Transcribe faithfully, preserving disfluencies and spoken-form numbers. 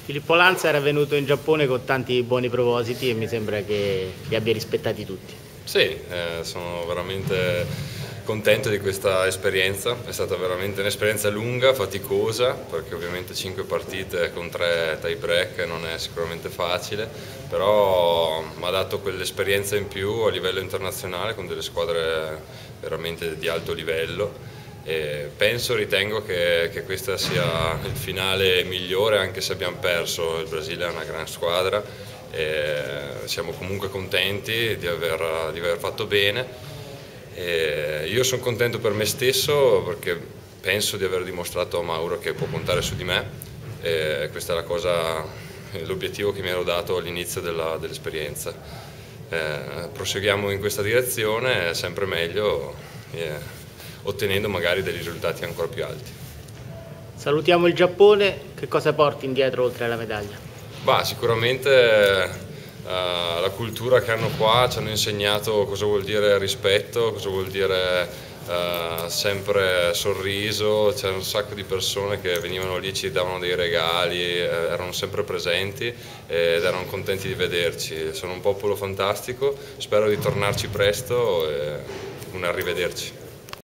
Filippo Lanza era venuto in Giappone con tanti buoni propositi e mi sembra che li abbia rispettati tutti. Sì, eh, sono veramente contento di questa esperienza, è stata veramente un'esperienza lunga, faticosa, perché ovviamente cinque partite con tre tie break non è sicuramente facile, però mi ha dato quell'esperienza in più a livello internazionale con delle squadre veramente di alto livello. E penso, ritengo che, che questo sia il finale migliore, anche se abbiamo perso. Il Brasile è una gran squadra e siamo comunque contenti di aver, di aver fatto bene. E io sono contento per me stesso perché penso di aver dimostrato a Mauro che può contare su di me e questa è la cosa, l'obiettivo che mi ero dato all'inizio dell'esperienza. Eh, proseguiamo in questa direzione, sempre meglio. Yeah, ottenendo magari dei risultati ancora più alti. Salutiamo il Giappone, che cosa porti indietro oltre alla medaglia? Bah, sicuramente eh, la cultura che hanno qua ci hanno insegnato cosa vuol dire rispetto, cosa vuol dire eh, sempre sorriso, c'era un sacco di persone che venivano lì, ci davano dei regali, eh, erano sempre presenti ed erano contenti di vederci. Sono un popolo fantastico, spero di tornarci presto e un arrivederci.